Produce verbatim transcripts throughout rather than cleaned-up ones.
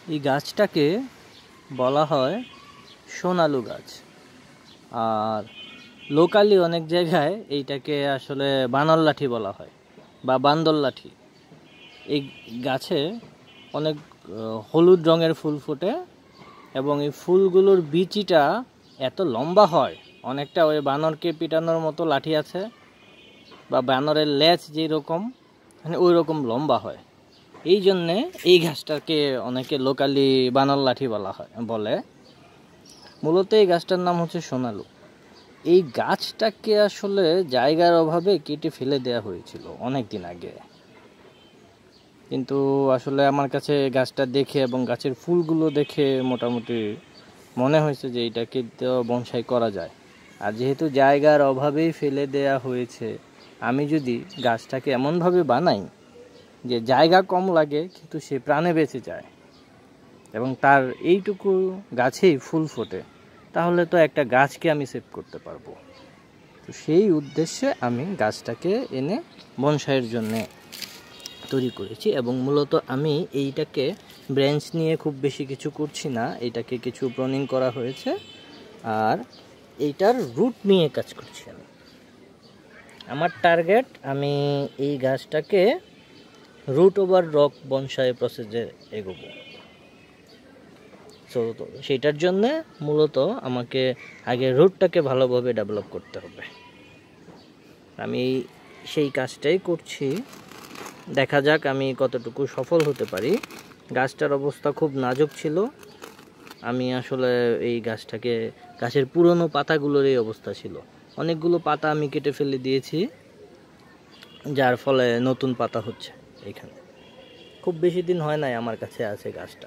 এই গাছটাকে বলা হয় সোনালু গাছ, আর লোকালি অনেক জায়গায় এইটাকে আসলে বানর লাঠি বলা হয় বা বান্দর লাঠি। এই গাছে অনেক হলুদ রঙের ফুল ফোটে এবং এই ফুলগুলোর বিচিটা এত লম্বা হয়, অনেকটা ওই বানরকে পিটানোর মতো লাঠি আছে বা বানরের লেজ যেই রকম মানে ওই রকম লম্বা হয়। এই জন্যে এই গাছটাকে অনেকে লোকালি বানর লাঠি বলা হয় বলে। মূলত এই গাছটার নাম হচ্ছে সোনালু। এই গাছটাকে আসলে জায়গার অভাবে কেটে ফেলে দেওয়া হয়েছিল অনেক দিন আগে, কিন্তু আসলে আমার কাছে গাছটা দেখে এবং গাছের ফুলগুলো দেখে মোটামুটি মনে হয়েছে যে এইটাকে তো বনসাই করা যায়। আর যেহেতু জায়গার অভাবেই ফেলে দেয়া হয়েছে, আমি যদি গাছটাকে এমনভাবে বানাই যে জায়গা কম লাগে কিন্তু সে প্রাণে বেঁচে যায় এবং তার এইটুকু গাছেই ফুল ফোটে, তাহলে তো একটা গাছকে আমি সেভ করতে পারবো। তো সেই উদ্দেশ্যে আমি গাছটাকে এনে বনসাইয়ের জন্যে তৈরি করেছি এবং মূলত আমি এইটাকে ব্রাঞ্চ নিয়ে খুব বেশি কিছু করছি না, এইটাকে কিছু প্রনিং করা হয়েছে আর এইটার রুট নিয়ে কাজ করছি আমি। আমার টার্গেট আমি এই গাছটাকে রুট ওভার রক বনসাই প্রসেসে এগোবো। সো সেইটার জন্যে মূলত আমাকে আগে রুটটাকে ভালোভাবে ডেভেলপ করতে হবে। আমি সেই কাজটাই করছি, দেখা যাক আমি কতটুকু সফল হতে পারি। গাছটার অবস্থা খুব নাজুক ছিল, আমি আসলে এই গাছটাকে গাছের পুরনো পাতাগুলোর এই অবস্থা ছিল, অনেকগুলো পাতা আমি কেটে ফেলে দিয়েছি, যার ফলে নতুন পাতা হচ্ছে। এখানে খুব বেশি দিন হয় নাই আমার কাছে আছে গাছটা।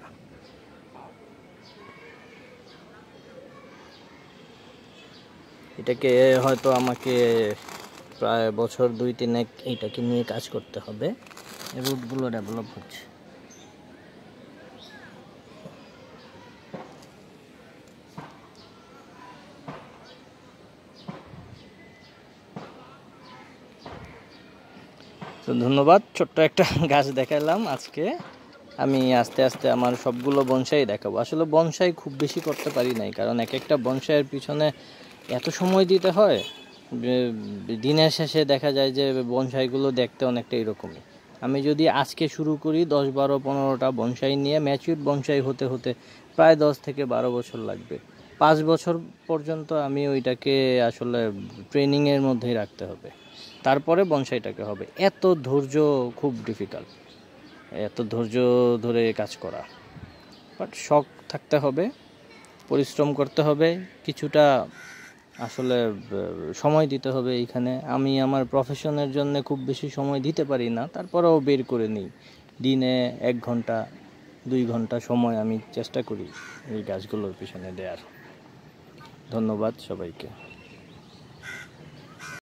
এটাকে হয়তো আমাকে প্রায় বছর দুই তিনেক এইটাকে নিয়ে কাজ করতে হবে। রুটগুলো ডেভেলপ হচ্ছে। তো ধন্যবাদ, ছোট্ট একটা গাছ দেখালাম আজকে। আমি আস্তে আস্তে আমার সবগুলো বনসাই দেখাবো। আসলে বনসাই খুব বেশি করতে পারি নাই, কারণ এক একটা বনসাইয়ের পিছনে এত সময় দিতে হয়, দিনের শেষে দেখা যায় যে বনসাইগুলো দেখতে অনেকটা এরকমই। আমি যদি আজকে শুরু করি দশ বারো পনেরোটা বনসাই নিয়ে, ম্যাচিউর বনসাই হতে হতে প্রায় দশ থেকে বারো বছর লাগবে। পাঁচ বছর পর্যন্ত আমি ওইটাকে আসলে ট্রেনিংয়ের মধ্যেই রাখতে হবে, তারপরে বনসাইটাকে হবে। এত ধৈর্য খুব ডিফিকাল্ট, এত ধৈর্য ধরে কাজ করা। বাট শখ থাকতে হবে, পরিশ্রম করতে হবে, কিছুটা আসলে সময় দিতে হবে এইখানে। আমি আমার প্রফেশনের জন্য খুব বেশি সময় দিতে পারি না, তারপরেও বের করে নিই দিনে এক ঘন্টা দুই ঘন্টা সময় আমি চেষ্টা করি এই গাছগুলোর পিছনে দেওয়ার। ধন্যবাদ সবাইকে।